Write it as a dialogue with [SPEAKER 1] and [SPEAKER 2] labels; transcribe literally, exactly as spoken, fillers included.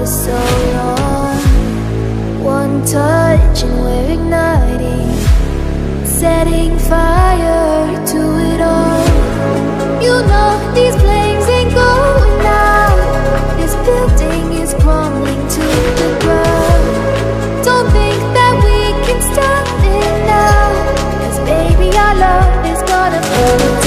[SPEAKER 1] so long. One touch and we're igniting, setting fire to it all. You know these flames ain't going out. This building is crumbling to the ground. Don't think that we can stop it now, 'cause baby our love is gonna burn it down.